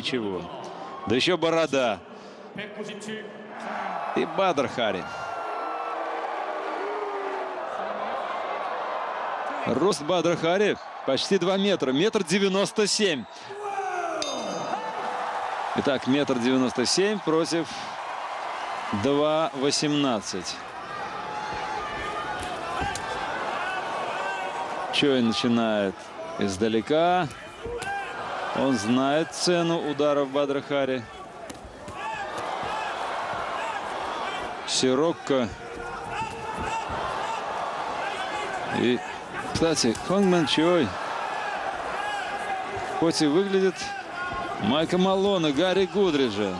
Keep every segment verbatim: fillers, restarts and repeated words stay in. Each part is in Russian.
ничего. Да еще борода. И Бадр Хари. Рост Бадра Хари почти два метра. Метр девяносто семь. Итак, метр девяносто семь против два восемнадцать. Чой начинает издалека. Он знает цену ударов Бадра Хари. Сирокко. И, кстати, Хонг Мэн Чой, хоть и выглядит Майка Малона, Гарри Гудриджа.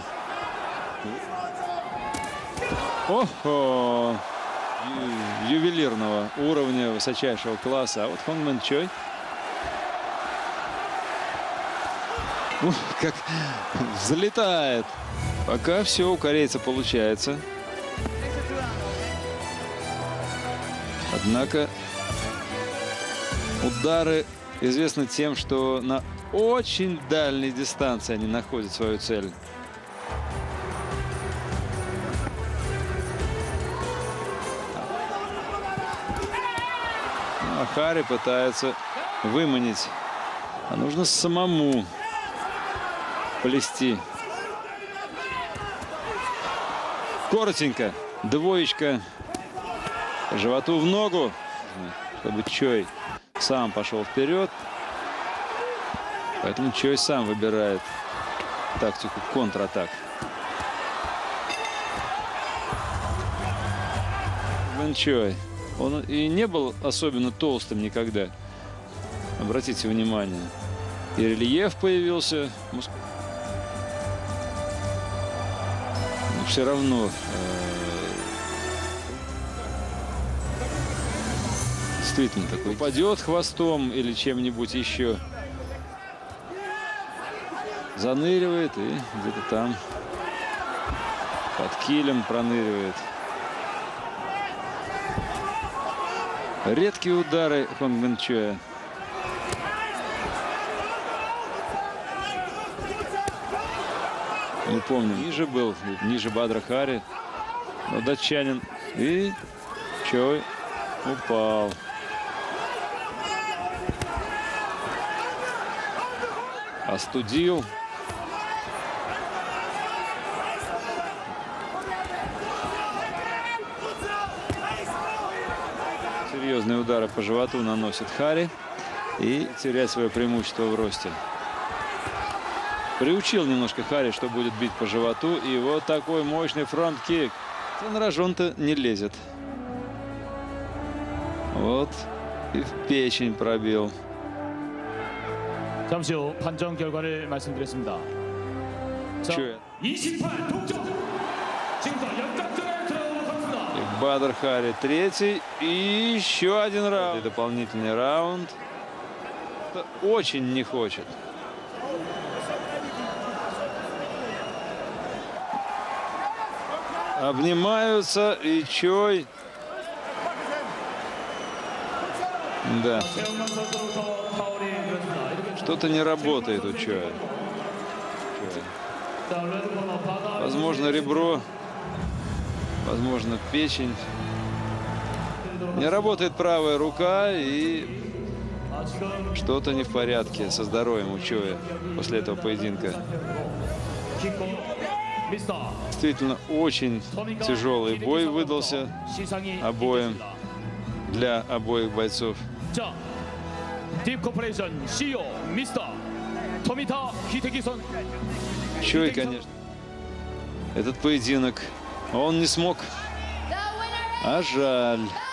Охо! Ювелирного уровня, высочайшего класса. А вот Хонг Мэн Чой. Ух, как взлетает. Пока все у корейца получается. Однако удары известны тем, что на очень дальней дистанции они находят свою цель. А Хари пытается выманить. А нужно самому плести. Коротенько. Двоечка. По животу в ногу. Чтобы Чой сам пошел вперед. Поэтому Чой сам выбирает тактику контратак. Мэн Чой. Он и не был особенно толстым никогда. Обратите внимание. И рельеф появился. Но все равно э, действительно такой. Упадет хвостом или чем-нибудь еще. Заныривает и где-то там под килем проныривает. Редкие удары Хонг Мэн Чоя. Мы помним, ниже был, ниже Бадра Хари. Но датчанин. И Чой упал. Остудил. Серьезные удары по животу наносит Хари. И теряет свое преимущество в росте. Приучил немножко Хари, что будет бить по животу. И вот такой мощный фронт-кик. На рожон-то не лезет. Вот. И в печень пробил. 잠시 후 판정 결과를 말씀드리겠습니다. 자, 이십팔 동점. 지금부터 역전에 들어가겠습니다. И Бадр Хари третий. И еще один раунд. И дополнительный раунд. Очень не хочет. Обнимаются, и Чой. Да. Что-то не работает у Чоя. Возможно, ребро. Возможно, печень. Не работает правая рука, и что-то не в порядке со здоровьем у Чоя после этого поединка. Действительно, очень тяжелый бой выдался обоим, для обоих бойцов. Чой, конечно, этот поединок он не смог, а жаль.